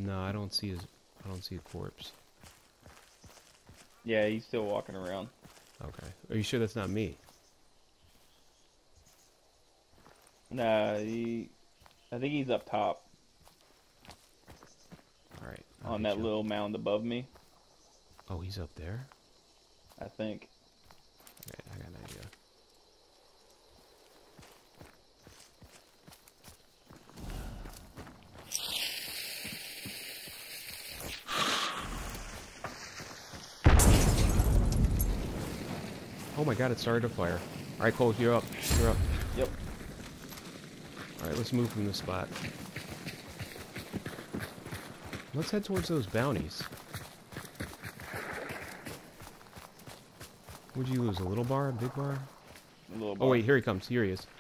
No, I don't see his. I don't see a corpse. Yeah, he's still walking around. Okay. Are you sure that's not me? Nah, I think he's up top All right. on that little mound above me. Oh, he's up there. I think. Okay, I got an idea. Oh my god, it started to fire. Alright, Cole, you're up. You're up. Yep. Alright, let's move from this spot. Let's head towards those bounties. What'd you lose? A little bar? A big bar? A little bar. Oh wait, here he comes. Here he is.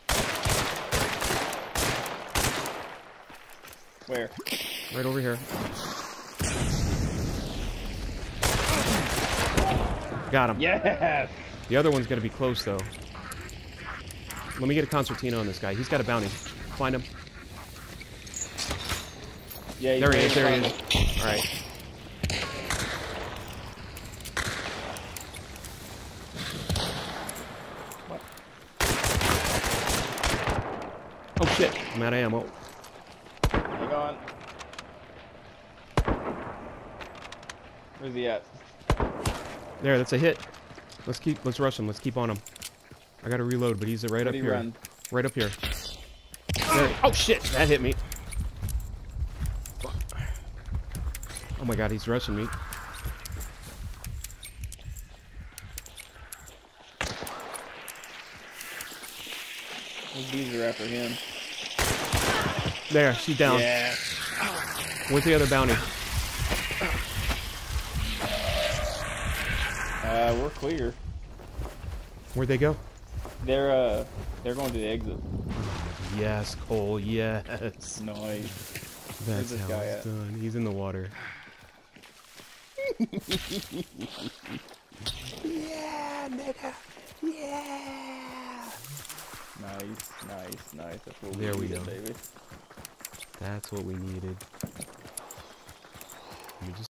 Where? Right over here. Got him. Yes! The other one's gonna be close though. Let me get a concertina on this guy. He's got a bounty. Find him. Yeah, There he is. There he is. All right. What? Oh shit! I'm out of ammo. Hang on. Where's he at? There, that's a hit. Let's rush him. Let's keep on him. I gotta reload, but he's right up here. Run? Right up here. There. Oh shit! That hit me. Oh my god, he's rushing me. Those bees are after him. There, she's down. Yeah. Where's the other bounty? We're clear. Where'd they go? They're going to the exit. Yes, Cole, yes. Nice. That's this how guy it's at? done. He's in the water. Yeah, nigga. Yeah. Nice. That's what There we needed, go. baby. That's what we needed. Let me just